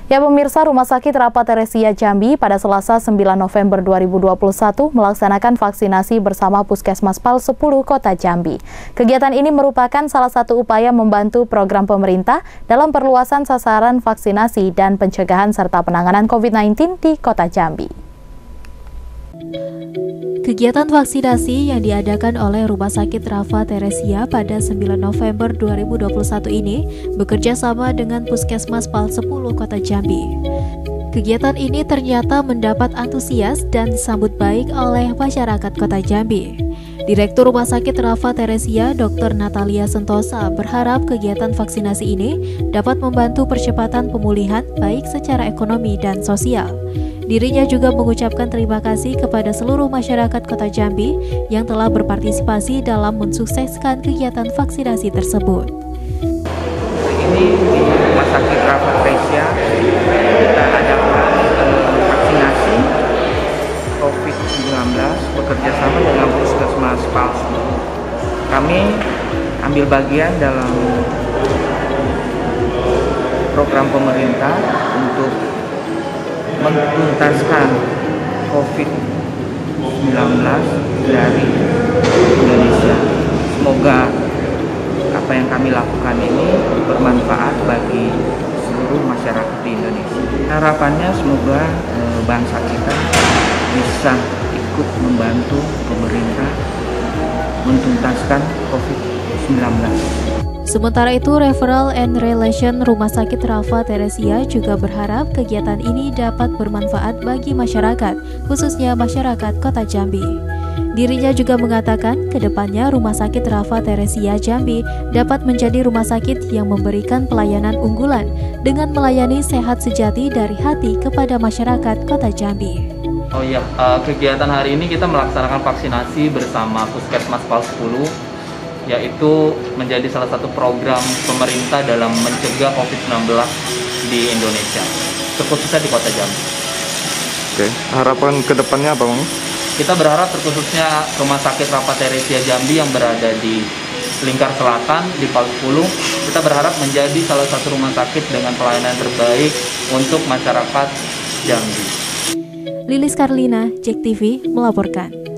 Ya pemirsa, Rumah Sakit Rafa Theresia Jambi pada Selasa 9 November 2021 melaksanakan vaksinasi bersama Puskesmas PAL 10 Kota Jambi. Kegiatan ini merupakan salah satu upaya membantu program pemerintah dalam perluasan sasaran vaksinasi dan pencegahan serta penanganan COVID-19 di Kota Jambi. Kegiatan vaksinasi yang diadakan oleh Rumah Sakit Rafa Theresia pada 9 November 2021 ini bekerja sama dengan Puskesmas PAL 10 Kota Jambi. Kegiatan ini ternyata mendapat antusias dan disambut baik oleh masyarakat Kota Jambi. Direktur Rumah Sakit Rafa Theresia, Dr. Natalia Sentosa, berharap kegiatan vaksinasi ini dapat membantu percepatan pemulihan baik secara ekonomi dan sosial. Dirinya juga mengucapkan terima kasih kepada seluruh masyarakat Kota Jambi yang telah berpartisipasi dalam mensukseskan kegiatan vaksinasi tersebut. Ini di Rumah Sakit Rafa Theresia kita adakan vaksinasi COVID-19 bekerjasama dengan Puskesmas PAL. Kami ambil bagian dalam program pemerintah untuk menuntaskan COVID-19 dari Indonesia. Semoga apa yang kami lakukan ini bermanfaat bagi seluruh masyarakat di Indonesia. Harapannya semoga bangsa kita bisa ikut membantu pemerintah menuntaskan COVID-19. Sementara itu, Referral and Relation Rumah Sakit Rafa Theresia juga berharap kegiatan ini dapat bermanfaat bagi masyarakat, khususnya masyarakat Kota Jambi. Dirinya juga mengatakan, kedepannya Rumah Sakit Rafa Theresia Jambi dapat menjadi rumah sakit yang memberikan pelayanan unggulan dengan melayani sehat sejati dari hati kepada masyarakat Kota Jambi. Oh iya, kegiatan hari ini kita melaksanakan vaksinasi bersama Puskesmas PAL 10, yaitu menjadi salah satu program pemerintah dalam mencegah COVID-19 di Indonesia, terkhususnya di Kota Jambi. Oke, harapan kedepannya apa, Bang? Kita berharap terkhususnya Rumah Sakit Rafa Theresia Jambi yang berada di Lingkar Selatan, di PAL 10, kita berharap menjadi salah satu rumah sakit dengan pelayanan terbaik untuk masyarakat Jambi. Lilis Karlina, JEK TV melaporkan.